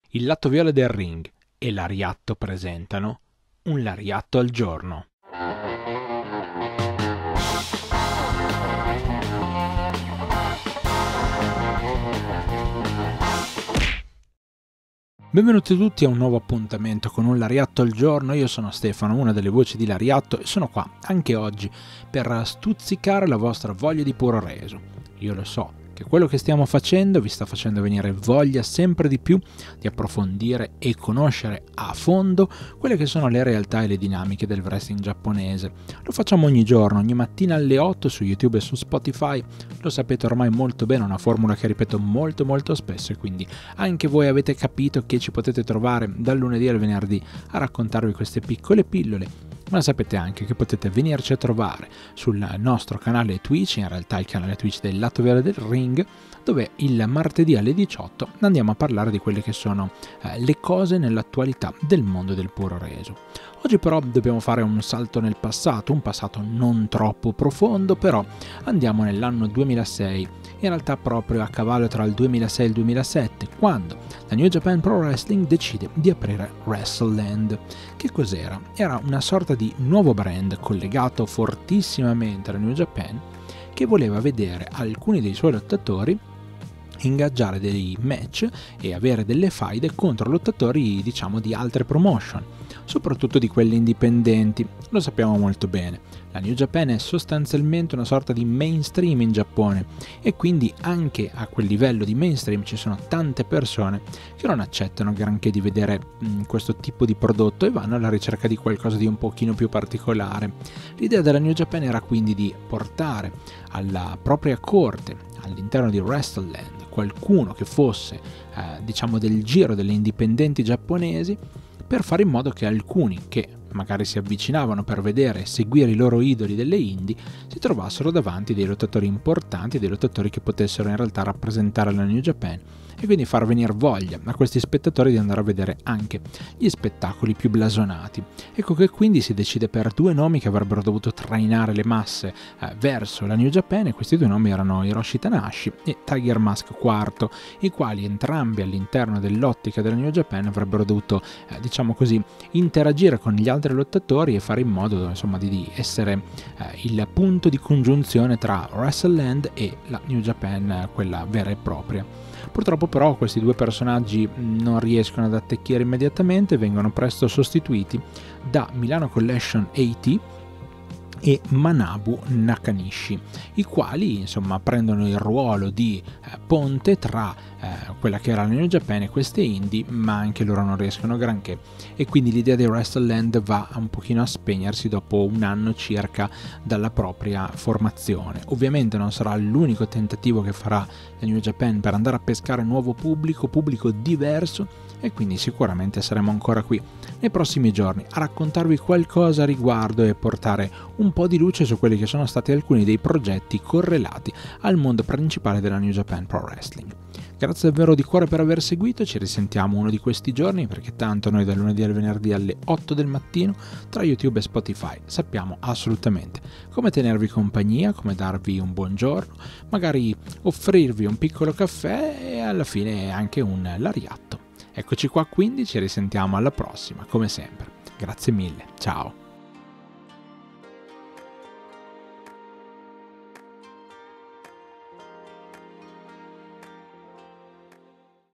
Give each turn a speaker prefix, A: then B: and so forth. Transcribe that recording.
A: Il lato viola del ring e l'Ariatto presentano un Lariatto al giorno. Benvenuti tutti a un nuovo appuntamento con un Lariatto al giorno. Io sono Stefano, una delle voci di Lariatto, e sono qua anche oggi per stuzzicare la vostra voglia di puro reso. Io lo so che quello che stiamo facendo vi sta facendo venire voglia sempre di più di approfondire e conoscere a fondo quelle che sono le realtà e le dinamiche del wrestling giapponese. Lo facciamo ogni giorno, ogni mattina alle 8 su YouTube e su Spotify. Lo sapete ormai molto bene, è una formula che ripeto molto spesso, e quindi anche voi avete capito che ci potete trovare dal lunedì al venerdì a raccontarvi queste piccole pillole. Ma sapete anche che potete venirci a trovare sul nostro canale Twitch, in realtà il canale Twitch del lato vero del ring, dove il martedì alle 18 andiamo a parlare di quelle che sono le cose nell'attualità del mondo del puro reso. Oggi però dobbiamo fare un salto nel passato, un passato non troppo profondo, però andiamo nell'anno 2006, in realtà proprio a cavallo tra il 2006 e il 2007, quando la New Japan Pro Wrestling decide di aprire WrestleLand. Che cos'era? Era una sorta di nuovo brand collegato fortissimamente alla New Japan, che voleva vedere alcuni dei suoi lottatori ingaggiare dei match e avere delle faide contro lottatori, diciamo, di altre promotion, soprattutto di quelli indipendenti. Lo sappiamo molto bene, la New Japan è sostanzialmente una sorta di mainstream in Giappone, e quindi anche a quel livello di mainstream ci sono tante persone che non accettano granché di vedere questo tipo di prodotto e vanno alla ricerca di qualcosa di un pochino più particolare. L'idea della New Japan era quindi di portare alla propria corte, all'interno di WrestleLand, qualcuno che fosse diciamo del giro delle indipendenti giapponesi, per fare in modo che alcuni che magari si avvicinavano per vedere e seguire i loro idoli delle indie si trovassero davanti dei lottatori importanti, dei lottatori che potessero in realtà rappresentare la New Japan, e quindi far venire voglia a questi spettatori di andare a vedere anche gli spettacoli più blasonati. Ecco che quindi si decide per due nomi che avrebbero dovuto trainare le masse verso la New Japan, e questi due nomi erano Hiroshi Tanahashi e Tiger Mask IV, i quali entrambi all'interno dell'ottica della New Japan avrebbero dovuto diciamo così interagire con gli altri lottatori e fare in modo, insomma, di essere il punto di congiunzione tra WrestleLand e la New Japan, quella vera e propria. Purtroppo però questi due personaggi non riescono ad attecchire immediatamente, vengono presto sostituiti da Milano Collection AT e Manabu Nakanishi, i quali insomma prendono il ruolo di ponte tra quella che era la New Japan e queste indie, ma anche loro non riescono granché, e quindi l'idea di WrestleLand va un pochino a spegnersi dopo un anno circa dalla propria formazione. Ovviamente non sarà l'unico tentativo che farà la New Japan per andare a pescare nuovo pubblico diverso, e quindi sicuramente saremo ancora qui nei prossimi giorni a raccontarvi qualcosa a riguardo e portare un po' di luce su quelli che sono stati alcuni dei progetti correlati al mondo principale della New Japan Pro Wrestling. Grazie davvero di cuore per aver seguito, ci risentiamo uno di questi giorni, perché tanto noi dal lunedì al venerdì alle 8 del mattino tra YouTube e Spotify sappiamo assolutamente come tenervi compagnia, come darvi un buongiorno, magari offrirvi un piccolo caffè e alla fine anche un lariatto. Eccoci qua, quindi ci risentiamo alla prossima, come sempre. Grazie mille, ciao!